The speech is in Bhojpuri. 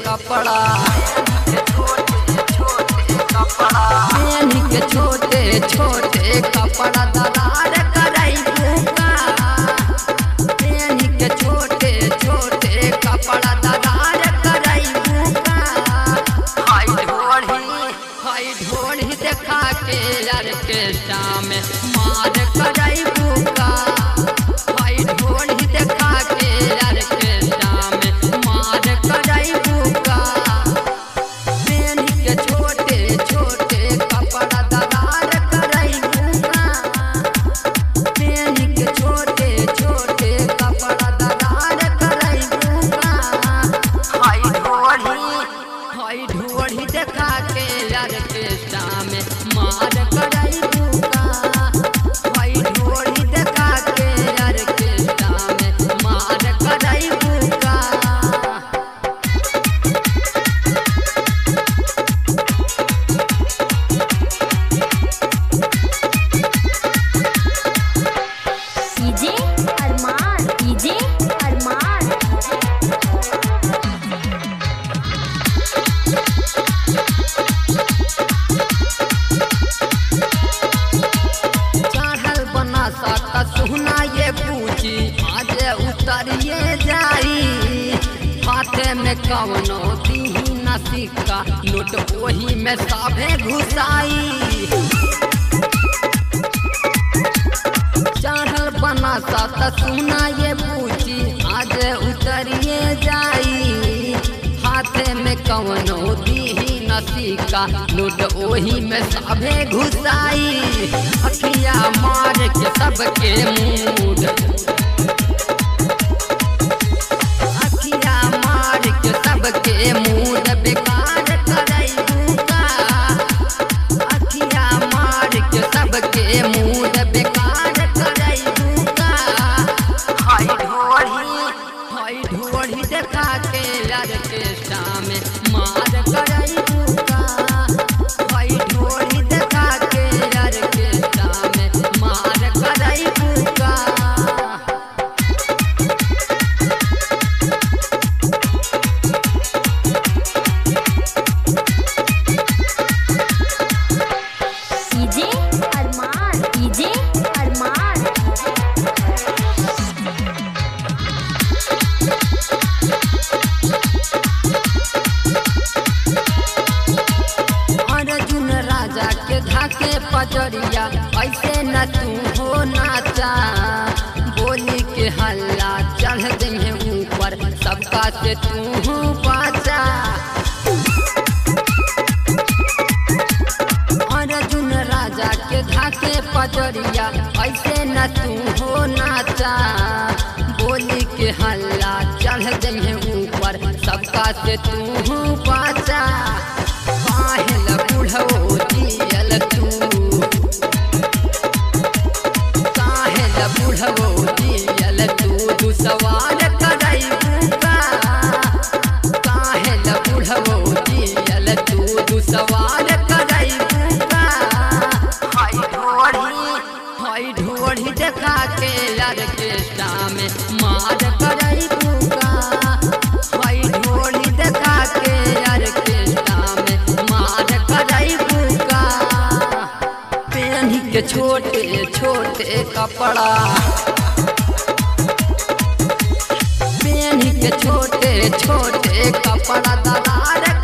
कपड़ा पहनी के छोटे छोटे कपड़ा दरार करैबूका पहनी के छोटे छोटे कपड़ा दरार करैबूका हाय ढोढ़ी देखा के ऑर्केस्ट्रा में मार करैबूका हाय ढोढ़ी देखा के ऑर्केस्ट्रा में मार करैबूका पहनी के छोटे छोटे कपड़ा दरार करैबूका पहनी के छोटे छोटे कपड़ा दरार करैबूका हाय ढोढ़ी देखा के ऑर्केस्ट्रा में मार करैबूका हाय ढोढ़ी देखा के ऑर्केस्ट्रा में मार करैबूका डीजे अरमान चढ़ल बना साका सुना ये पूछी आज उतरिए जाई हाथे में कवनो दीही न सिक्का नोट वही में साभे घुसाई चढ़ल बना साका सुना ये पूछी आज उतरिए जाई हाथे में कवनो दीही न सिक्का नोट ओही में साभे घुसाई अखिया मार के सबके मूड अखिया मार के सबके मूड बेकार करैबूका अखिया मार के सबके मूड बेकार करैबूका हाय ढोढ़ी देखा के ऑर्केस्ट्रा में मार करैबूका हाय ढोढ़ी देखा के ऑर्केस्ट्रा में मार करैबूका डीजे अरमान अर्जुन राजा के धाके पजरिया ऐसे न तू हो नाचा बोली के हल्ला चढ़ देंगे ऊपर सबका से तू पाचा अर्जुन राजा के धाके पजरिया ऐसे न तू हो नाचा बोली के हल्ला चढ़ देंगे ऊपर सबका से तू पाचा काहेल बुढ़ो दियल तू काहेल बुढ़ो दियल तू सवाल करैबूका काहेल बुढ़ो दियल तू सवाल करैबूका हाय ढोढ़ी देखा के ऑर्केस्ट्रा में मार करैबूका हाय ढोढ़ी देखा के ऑर्केस्ट्रा में मार करैबूका पहनी के छोटे छोटे कपड़ा पहनी के छोटे छोटे कपड़ा दरार